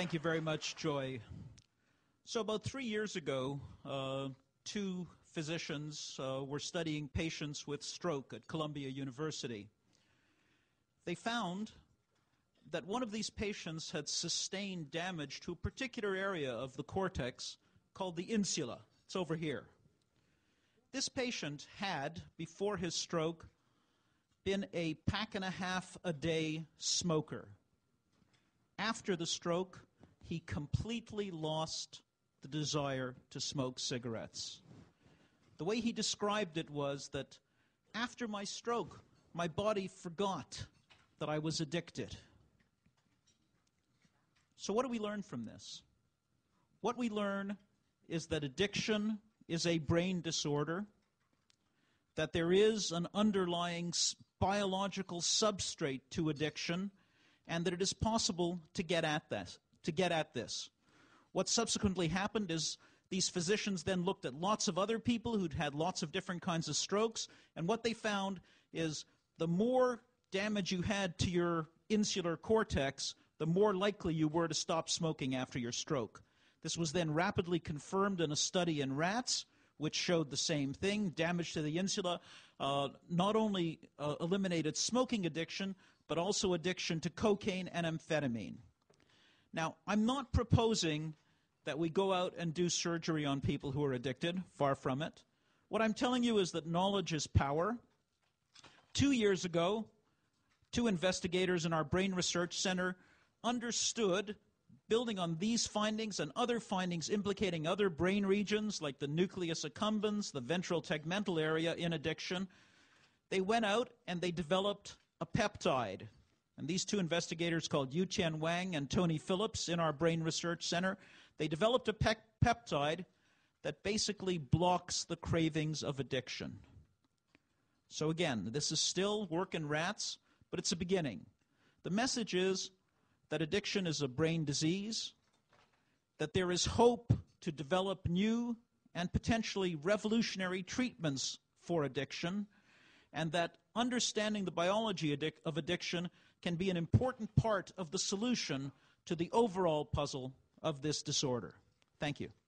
Thank you very much, Joy. So about 3 years ago, two physicians were studying patients with stroke at Columbia University. They found that one of these patients had sustained damage to a particular area of the cortex called the insula. It's over here. This patient had, before his stroke, been a pack-and-a-half-a-day smoker. After the stroke, he completely lost the desire to smoke cigarettes. The way he described it was that after my stroke, my body forgot that I was addicted. So what do we learn from this? What we learn is that addiction is a brain disorder, that there is an underlying biological substrate to addiction, and that it is possible to get at this. What subsequently happened is these physicians then looked at lots of other people who'd had lots of different kinds of strokes, and what they found is the more damage you had to your insular cortex, the more likely you were to stop smoking after your stroke. This was then rapidly confirmed in a study in rats, which showed the same thing. Damage to the insula not only eliminated smoking addiction, but also addiction to cocaine and amphetamine. Now, I'm not proposing that we go out and do surgery on people who are addicted. Far from it. What I'm telling you is that knowledge is power. 2 years ago, two investigators in our Brain Research Center understood, building on these findings and other findings implicating other brain regions like the nucleus accumbens, the ventral tegmental area in addiction, they went out and they developed a peptide. And these two investigators called Yu-Tian Wang and Tony Phillips in our Brain Research Center, they developed a peptide that basically blocks the cravings of addiction. So again, this is still work in rats, but it's a beginning. The message is that addiction is a brain disease, that there is hope to develop new and potentially revolutionary treatments for addiction, and that understanding the biology of addiction can be an important part of the solution to the overall puzzle of this disorder. Thank you.